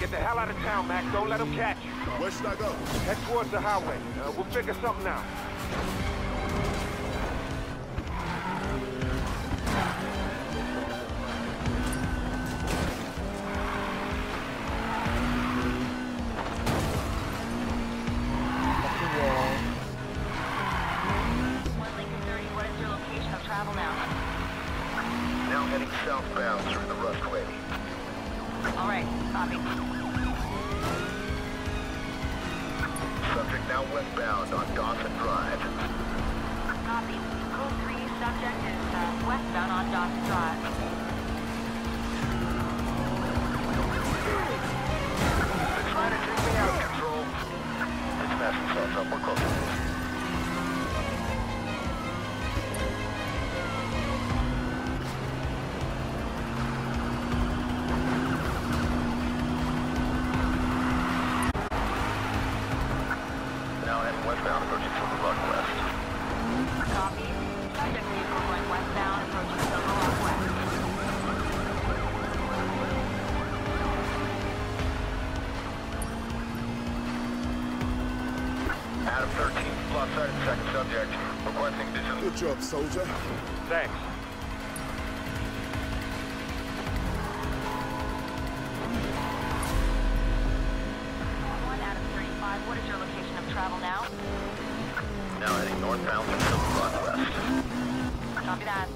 Get the hell out of town, Mac. Don't let them catch you. Where should I go? Head towards the highway. We'll figure something out. Now heading southbound through the Rustway. All right, copy. Subject now westbound on Dawson Drive. Copy. Code 3, subject is westbound on Dawson Drive. They're trying to take me out, Control. Let's smash themselves up. We're close. Now heading westbound, approaching Silver Rock West. Copy. Subject vehicle going westbound, approaching Silver Rock West. Adam 13, lost sight of the second subject. Requesting visual. Good job, soldier. Thanks. Adam 35, what is your location of travel now? Now heading northbound through Silver Rock West. Copy that.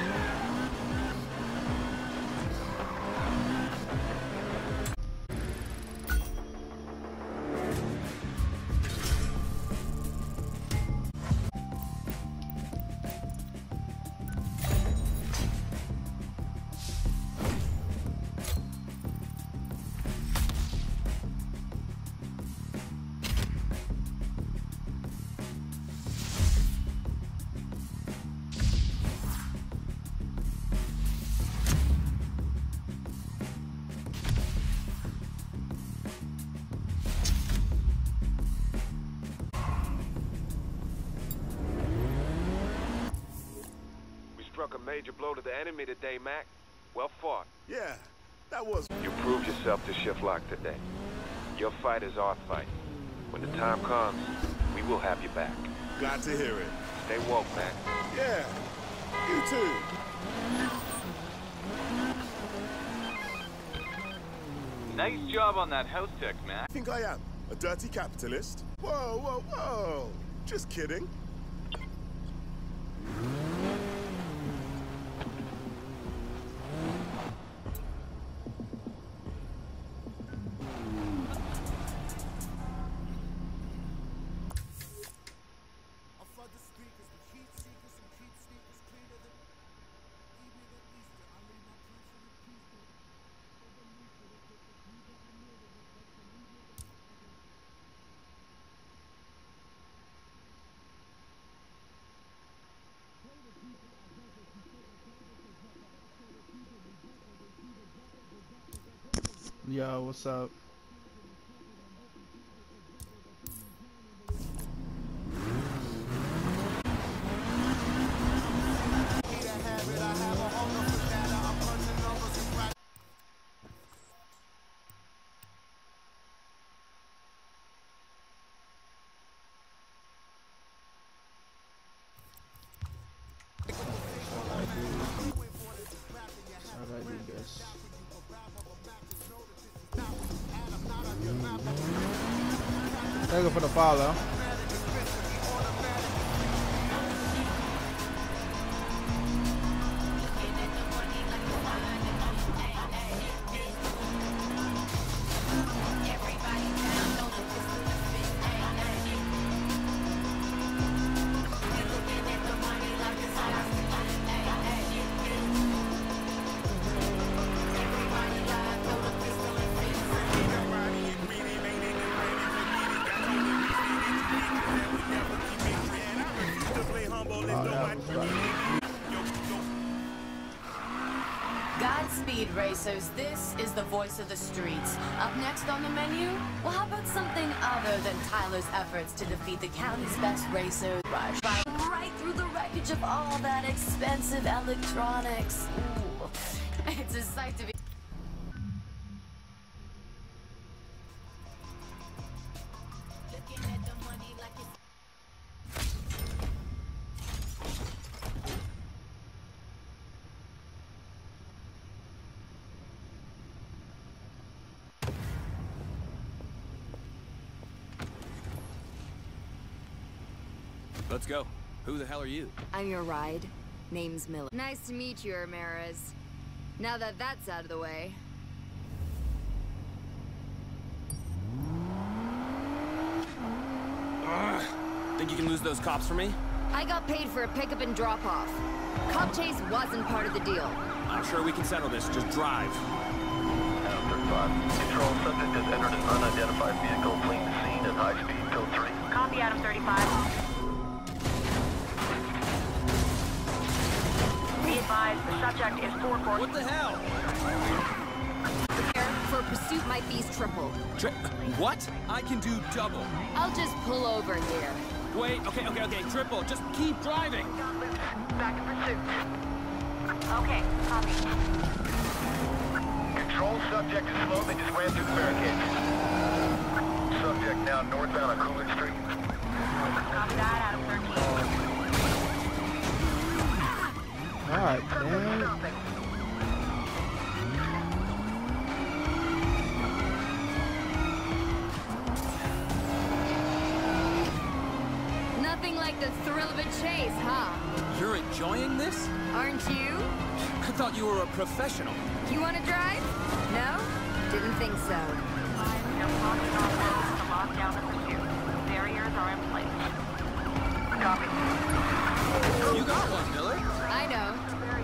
Struck a major blow to the enemy today, Mac. Well fought. Yeah, that was... You proved yourself to Shiftlock today. Your fight is our fight. When the time comes, we will have you back. Glad to hear it. Stay woke, Mac. Yeah, you too. Nice job on that house tech, Mac. I think I am. A dirty capitalist? Whoa, whoa, whoa. Just kidding. Yo, what's up? Thank you for the follow. Godspeed, racers. This is the voice of the streets. Up next on the menu, well, how about something other than Tyler's efforts to defeat the county's best racers? Rush right through the wreckage of all that expensive electronics. Ooh, it's a sight to be. Let's go. Who the hell are you? I'm your ride. Name's Miller. Nice to meet you, Ramirez. Now that that's out of the way. Ugh. Think you can lose those cops for me? I got paid for a pickup and drop-off. Cop chase wasn't part of the deal. I'm sure we can settle this. Just drive. Adam 35. Control, subject has entered an unidentified vehicle fleeing the scene at high speed, code 3. Copy, Adam 35. Be advised, the subject is 4-4. What the hell? For pursuit, my fee's triple. What? I can do double. I'll just pull over here. Wait, okay. Triple. Just keep driving. Back in pursuit. Okay, copy. Control, subject is slow. They just ran through the barricades. Subject now northbound on Coolidge Street. Copy that, Adam 13. Alright, damn. Nothing like the thrill of a chase, huh? You're enjoying this? Aren't you? I thought you were a professional. You want to drive? No? Didn't think so. We are crossing our road to lock down the pursuit. Barriers are in place. Copy. You got one, Miller. I know.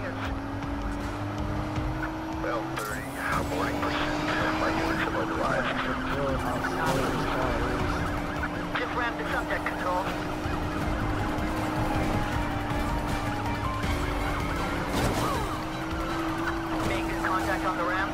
Bell 30, boarding pursuit. My units have arrived. Just ramp the subject, Control. Making contact on the ramp.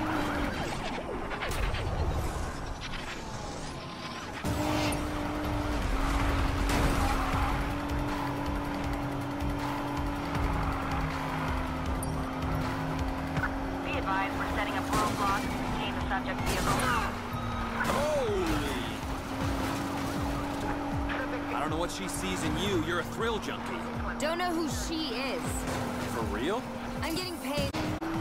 Be advised, we're setting up roadblocks to contain the subject vehicle. Holy! I don't know what she sees in you. You're a thrill junkie. Don't know who she is. For real? I'm getting paid.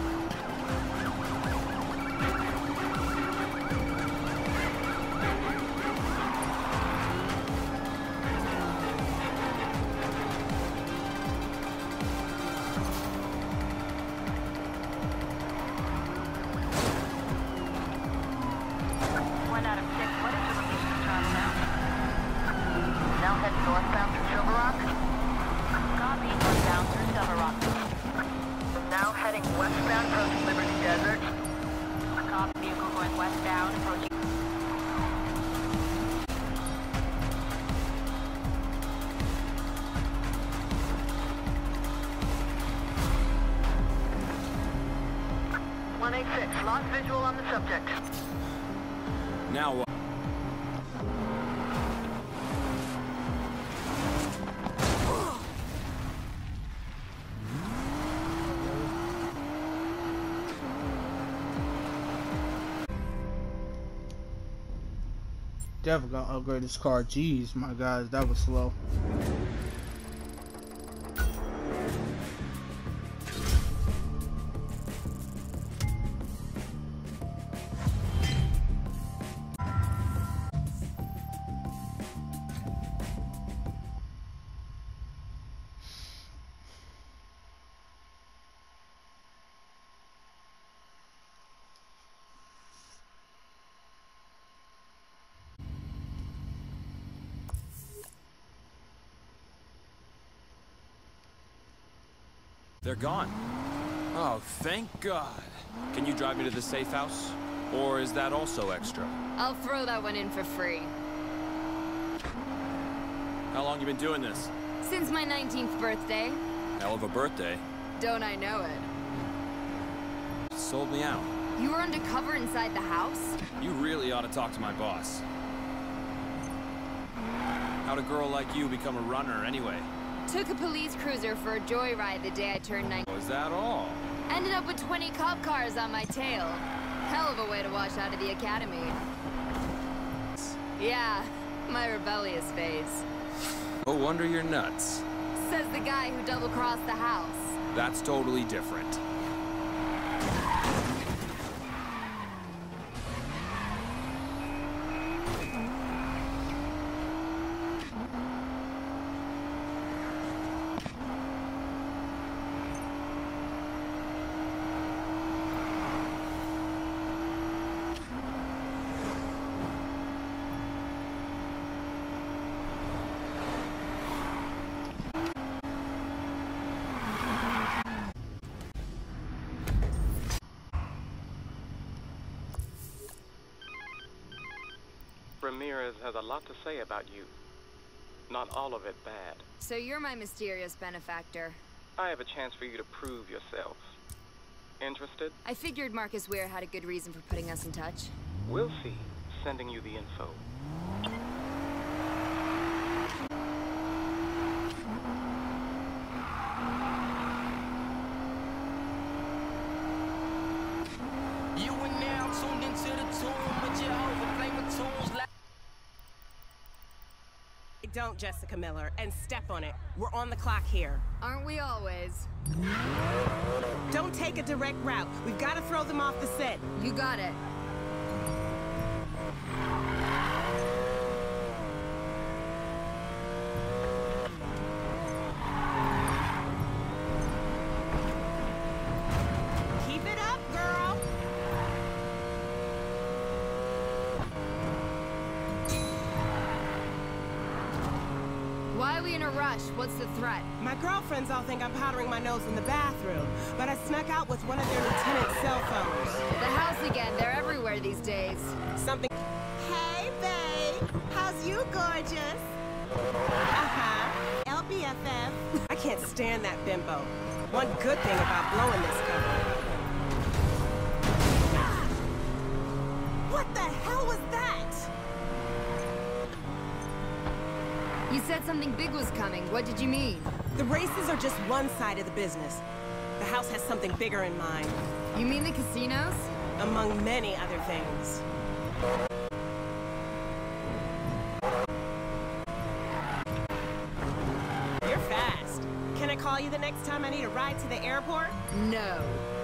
One out of 6. What is your location of travel now? Now heading northbound through Silver Rock. Copy, northbound through Silver Rock. Now heading westbound, approaching Liberty Desert. Copy, vehicle going westbound, approaching. Lost visual on the subject. Now what? Definitely gonna upgrade this car. Jeez, my guys, that was slow. They're gone. Oh, thank God. Can you drive me to the safe house? Or is that also extra? I'll throw that one in for free. How long you been doing this? Since my 19th birthday. Hell of a birthday. Don't I know it? Sold me out. You were undercover inside the house? You really ought to talk to my boss. How'd a girl like you become a runner anyway? Took a police cruiser for a joyride the day I turned 19. Was that all? Ended up with 20 cop cars on my tail. Hell of a way to wash out of the academy. Yeah, my rebellious phase. No wonder you're nuts. Says the guy who double-crossed the house. That's totally different. Ramirez has a lot to say about you. Not all of it bad. So you're my mysterious benefactor. I have a chance for you to prove yourself. Interested? I figured Marcus Weir had a good reason for putting us in touch. We'll see. Sending you the info. You are now tuned into the tomb with Jehovah. Play my tunes like... Don't, Jessica Miller, and step on it. We're on the clock here. Aren't we always? Don't take a direct route. We've got to throw them off the scent. You got it. Keep it up, girl. Why are we in a rush? What's the threat? My girlfriends all think I'm powdering my nose in the bathroom, but I snuck out with one of their lieutenant's cell phones. The house again. They're everywhere these days. Something... Hey, babe. How's you, gorgeous? Uh-huh. LBFF. I can't stand that bimbo. One good thing about blowing this cover. What the hell was that? You said something big was coming. What did you mean? The races are just one side of the business. The house has something bigger in mind. You mean the casinos? Among many other things. You're fast. Can I call you the next time I need a ride to the airport? No.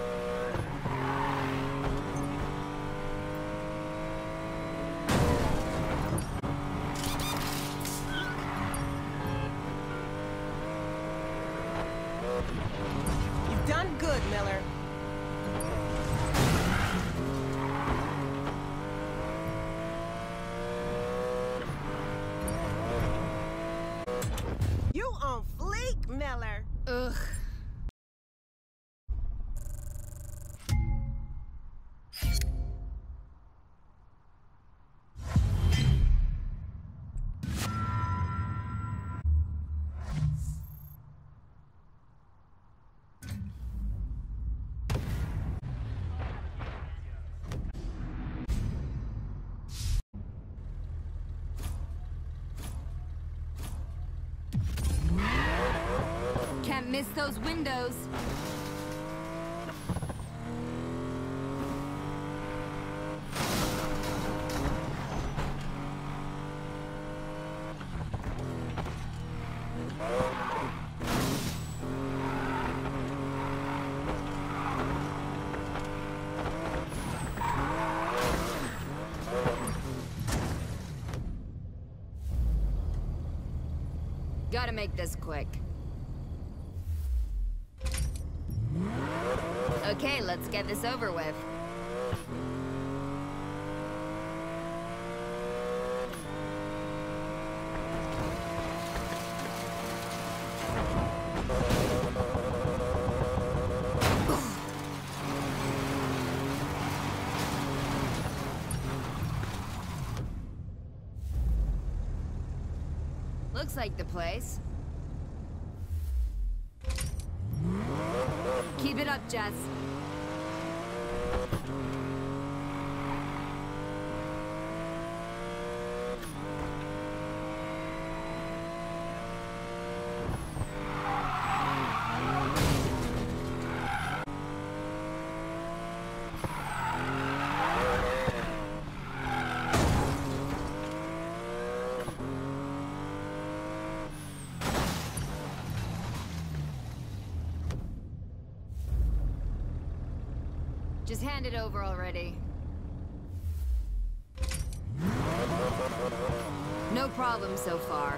You've done good, Miller. You on fleek, Miller. Ugh. Can't miss those windows. Gotta make this quick. Okay, let's get this over with. Looks like the place. Keep it up, Jess. Just hand it over already. No problem so far.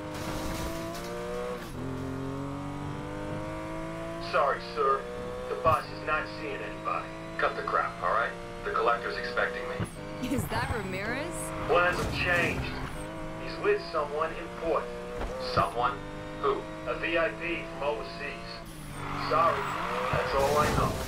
Sorry, sir. The boss is not seeing anybody. Cut the crap, all right? The collector's expecting me. Is that Ramirez? Plans have changed. He's with someone important. Someone? Who? A VIP from overseas. Sorry, that's all I know.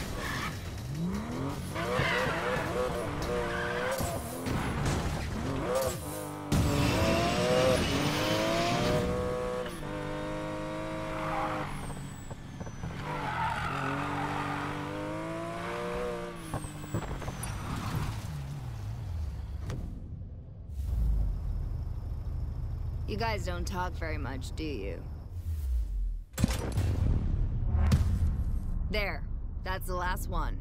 You guys don't talk very much, do you? There. That's the last one.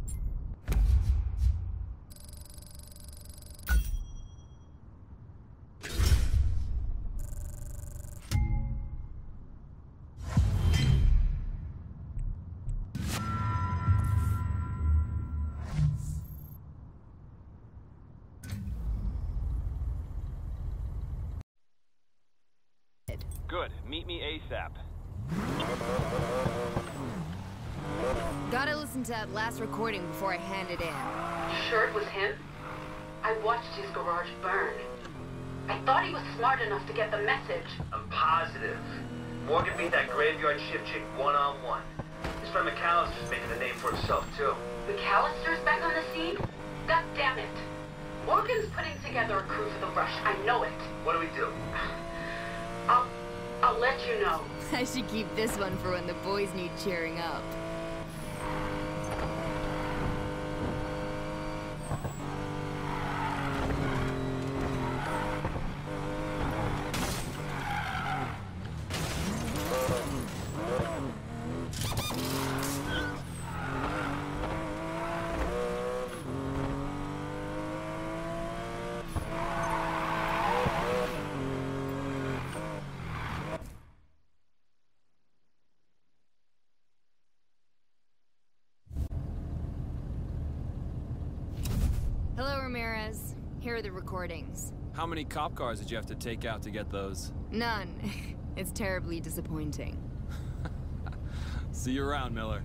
Good. Meet me ASAP. Gotta listen to that last recording before I hand it in. You sure it was him? I watched his garage burn. I thought he was smart enough to get the message. I'm positive. Morgan beat that graveyard shift chick one-on-one. His friend McAllister's making a name for himself, too. McAllister's back on the scene? God damn it. Morgan's putting together a crew for the rush. I know it. What do we do? I'll let you know. I should keep this one for when the boys need cheering up. Hello, Ramirez. Here are the recordings. How many cop cars did you have to take out to get those? None. It's terribly disappointing. See you around, Miller.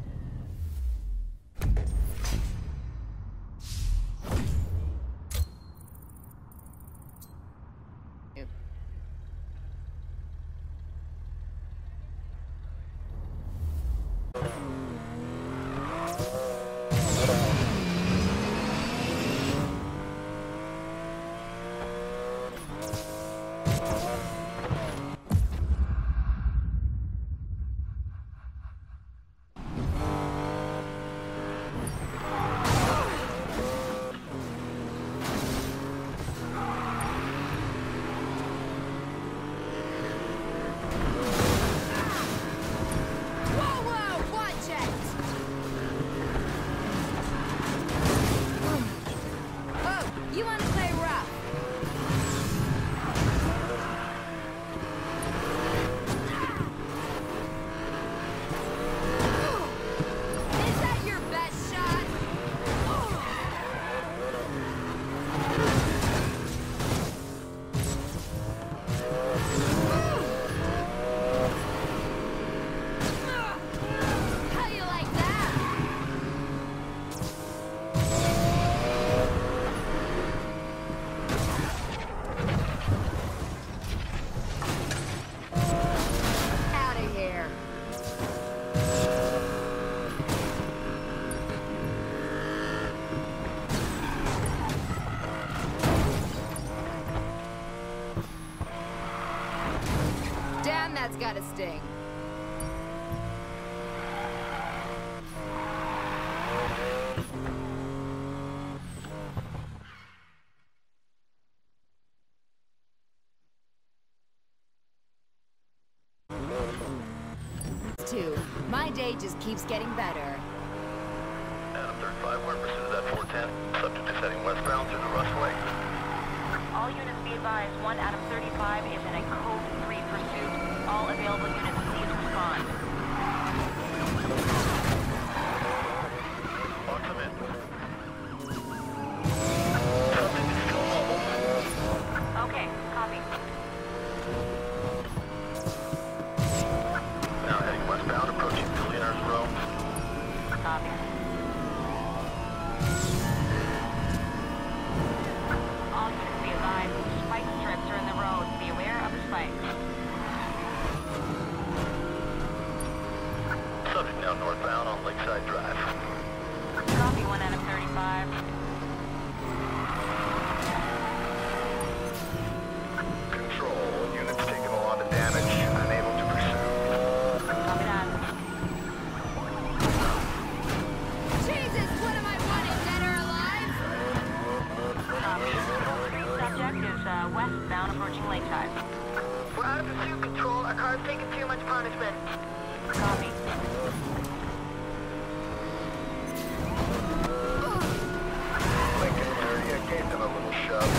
That's gotta sting. My day just keeps getting better. Adam 35, we're in pursuit of that 410. Subject is heading westbound through the Rustway. All units be advised, 1 Adam 35 is in a Code 3 pursuit. All available units, please respond. Lock them in. Subject is still mobile. Okay, copy. Now heading westbound, approaching Billionaire's Row. Copy. All units be advised, spike strips are in the road. Be aware of the spikes. westbound approaching Lakeside. We're out of pursuit control. Our car's taking too much punishment. Copy. Lincoln area gave them a little shove.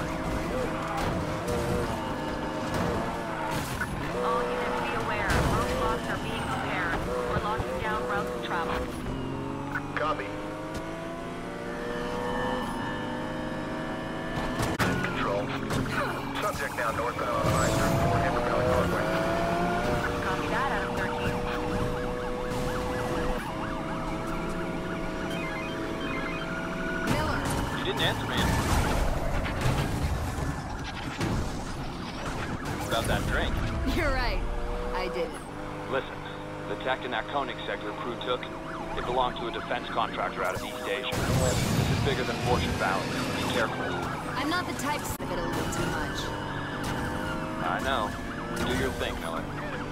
All units be aware. Roadblocks are being prepared. We're locking down routes of travel. Copy. Control. Subject now northbound on I-34 Amber Valley Parkway. Copy that out of 13. Miller. You didn't answer me. What about that drink? You're right. I didn't. Listen, the tech in that Koenig sector crew took, it belonged to a defense contractor out of East Asia. This is bigger than Fortune Valley. Be careful. I'm not the type to spit a little too much. I know. Do your thing, Miller.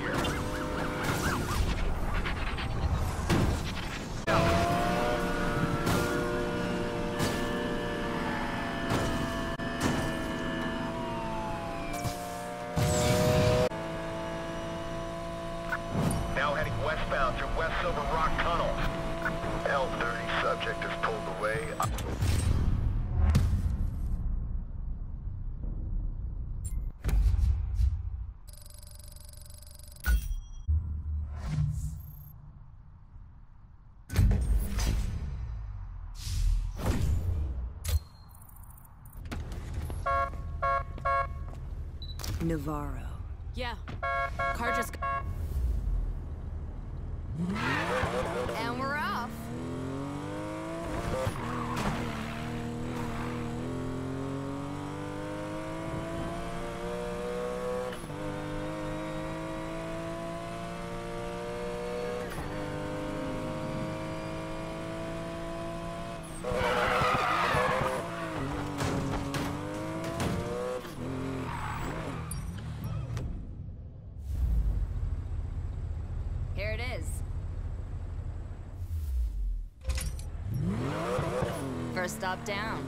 Now heading westbound through West Silver Rock Tunnel. L30 subject is pulled away. Navarro. Yeah. Car just got... And we're off. Here it is. First stop down.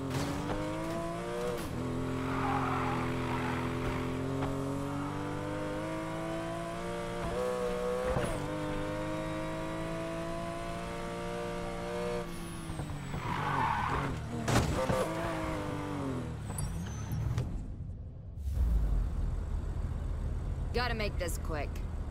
Gotta make this quick.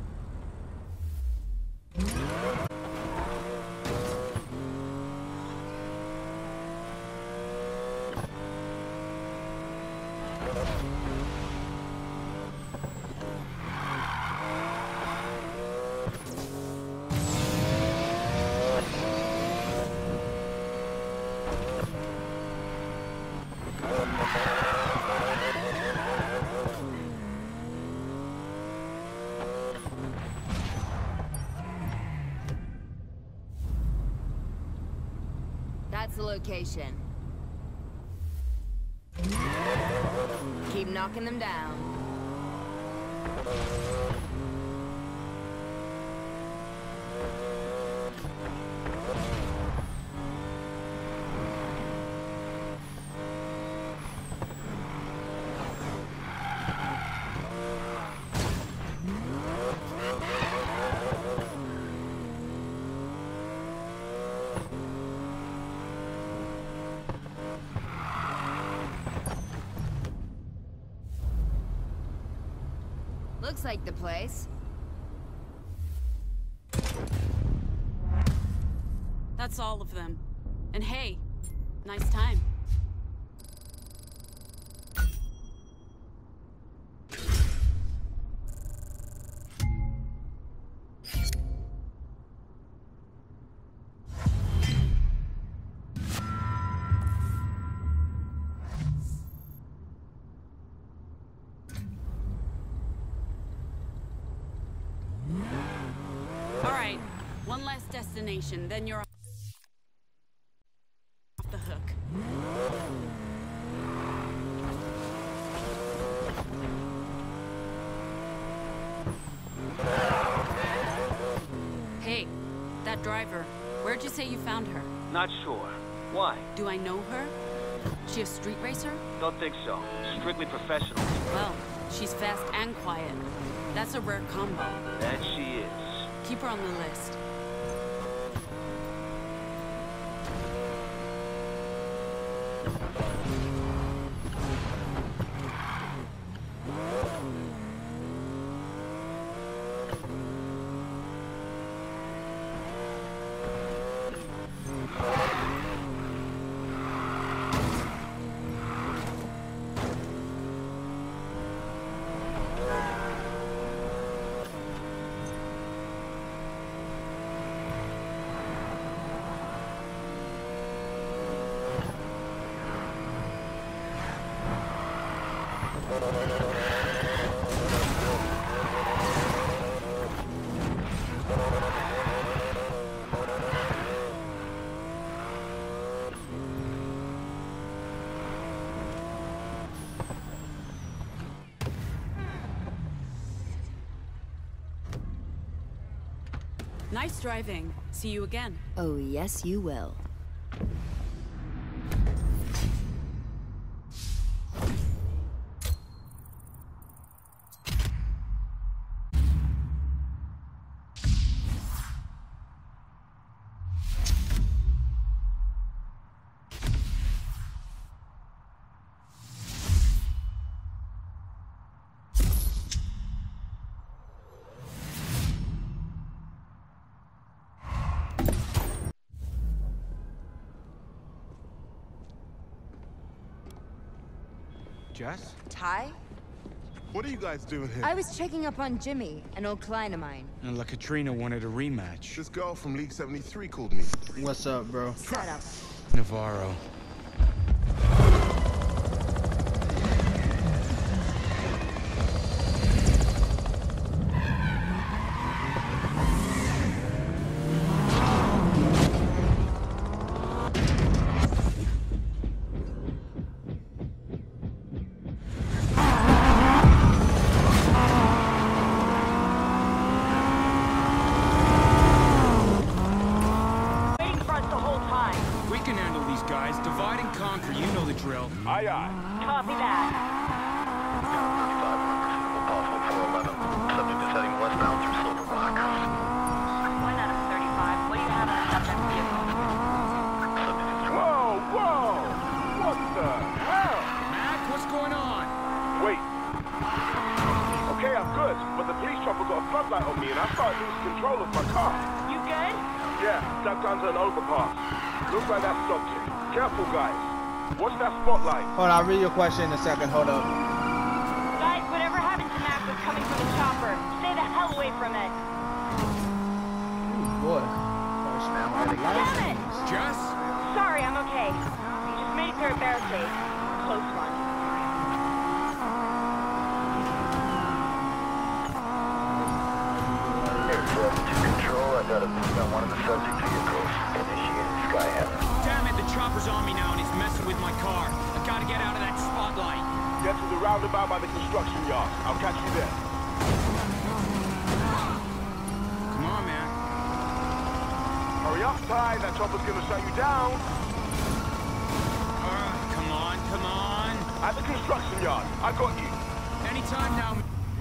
That's the location. Keep knocking them down. Looks like the place. That's all of them. And hey, nice time. All right, one last destination, then you're off the hook. Hey, that driver, where'd you say you found her? Not sure. Why? Do I know her? She a street racer? Don't think so. Strictly professional. Well, she's fast and quiet. That's a rare combo. And she is. Keep her on the list. Nice driving. See you again. Oh, yes, you will. Jess? Ty? What are you guys doing here? I was checking up on Jimmy, an old client of mine. And La Katrina wanted a rematch. This girl from League 73 called me. What's up, bro? Shut up. Navarro. Aye, aye. Copy that. Subject is heading westbound through Silver Rock. 1 out of 35. What do you have in the subject vehicle? Whoa, whoa! What the hell? Mac, what's going on? Wait. Okay, I'm good, but the police chopper got a floodlight on me and I started losing control of my car. You good? Yeah, ducked under an overpass. Looks like that stopped it. Careful, guys. Watch that spotlight. Hold on, I'll read your question in a second. Hold up. Guys, whatever happened to Mac was coming from the chopper. Stay the hell away from it. Ooh, boy. Damn it! Jess? Sorry, I'm okay. We just made it through a barricade. Close one. Aircraft to control. I got a beat on one of the subject vehicles. Initiated Skyhammer. Damn it, the chopper's on me now and he's messing with my car. I gotta get out of that spotlight. Get to the roundabout by the construction yard. I'll catch you there. Come on, man. Hurry up, Ty. That chopper's gonna shut you down. Come on, come on. At the construction yard. I got you. Anytime now.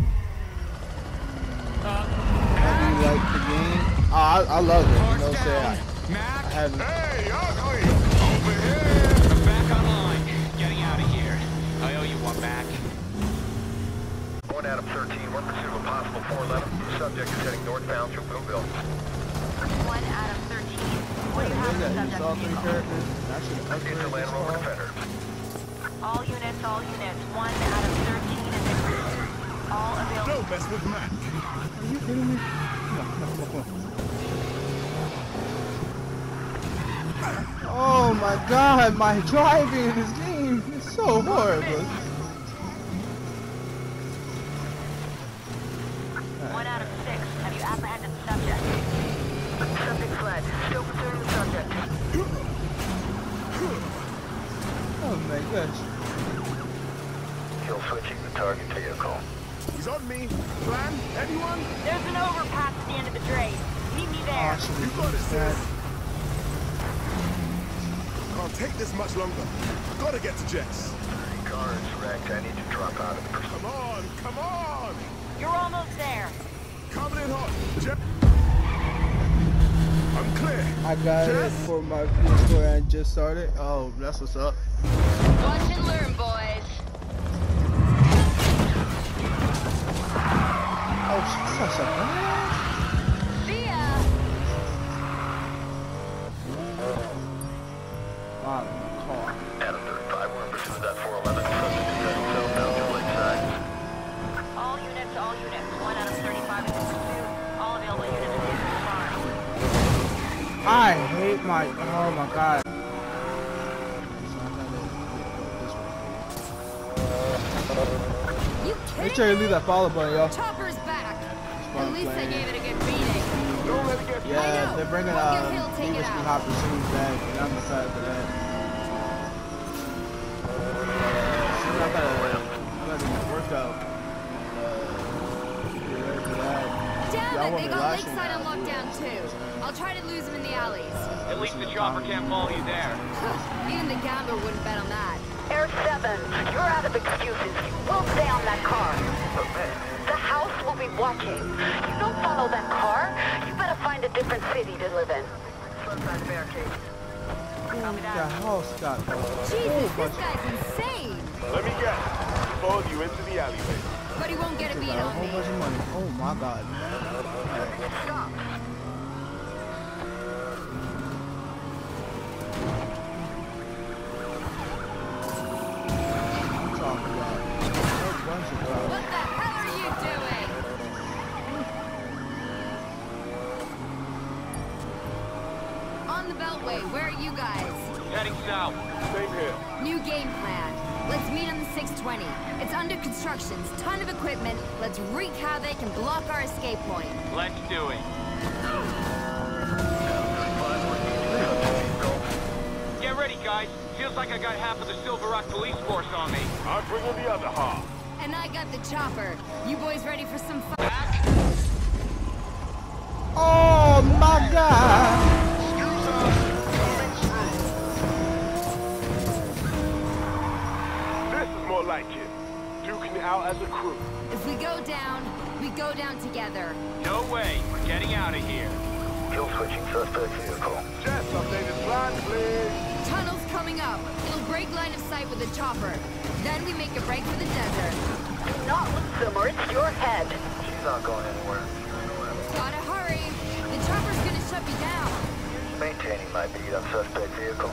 Have you liked the game? Oh, I love it. You know what I'm saying? Mac? I haven't. Hey, ugly! Over here! I'm back online. Getting out of here. I owe you one back. 1 Adam 13, one pursuit of a possible 411. Subject is heading northbound through Boonville. 1 out of 13. What do you have in the subject All three vehicle? characters. Actually, It's a Land Rover Defender. All units, all units. 1 out of 13 is in pursuit. All available. Don't mess with Mac. Are you kidding me? No. Oh my god, my driving in this game is so horrible. 1 out of 6. Have you apprehended the subject? Subject fled. Still pursuing the subject. Oh my gosh. Kill switching the target vehicle. He's on me. Plan? Anyone? There's an overpass at the end of the drain. Meet me there. You got it, sis. Oh, can't take this much longer. Gotta get to Jess. Car is wrecked. I need to drop out of the pursuit. Come on, come on! You're almost there. Coming in hot. Jess. I'm clear. I got it for my PS4 and just started. Oh, that's what's up. Watch and learn, boys. Oh, she's such a badass. See ya. Wow, car. Adam 35, we're in pursuit of that 411. Subject is heading southbound to Lakeside. All units, 1 out of 35 is in pursuit. All available units are in fire. I hate my. Oh my god. You Make sure you leave that follow button, y'all. Chopper's back. At least they gave it a good beating. Don't let it get Yeah, they're bringing He'll take it Mr. out. Hopper shoes back, and I'm excited for that. I gotta do my workout. Get ready for that. Damn Y'all it, want they me got lashing Lakeside on now, lockdown too. I'll try to lose him in the alleys. At least the chopper can't follow you there. Even the gambler wouldn't bet on that. Air 7, you're out of excuses. You will stay on that car. The house will be watching. You don't follow that car, you better find a different city to live in. Sunset barricade. The house got Jesus, this guy's insane. Let me guess. He followed you into the alleyway. But he won't get a beat a on whole me. bunch of money. Oh my god. Stop. I'm talking about a bunch of What drugs. the hell are you doing? On the Beltway, where are you guys? Heading south. Same here. New game plan. Let's meet on the 620. It's under construction, ton of equipment. Let's wreak havoc and block our escape point. Let's do it. Get ready, guys. Feels like I got half of the Silver Rock police force on me. I'm bringing the other half. And I got the chopper. You boys ready for some fun? Oh my god. This is more like it. Duking out as a crew. If we go down together. No way. We're getting out of here. Kill switching suspect vehicle. Jess, updated plan, please. Tunnel's coming up. It'll break line of sight with the chopper. Then we make a break for the desert. Do not lose them or it's your head. She's not going anywhere. Gotta hurry. The chopper's gonna shut me down. Maintaining my beat on suspect vehicle.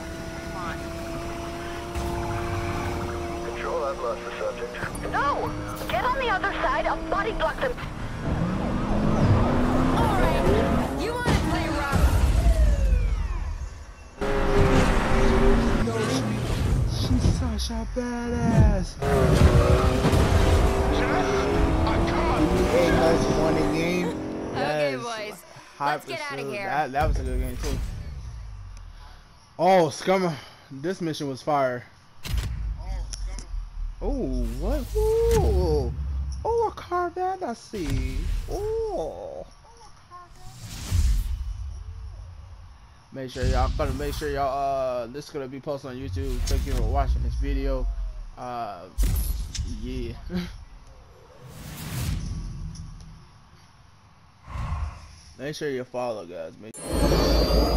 Control, I've lost the subject. No! Get on the other side. I'll body block them. Alright. You wanna play rough? She's such a badass. Ain't no winning game. Okay, Yes. boys. High Let's get out of pursuit. here. That was a good game too. Oh, Scummer. This mission was fire. Oh, what? Ooh. Oh, a Corvette, I see. Oh. Make sure y'all this is gonna be posted on YouTube. Thank you for watching this video. Yeah. Make sure you follow, guys.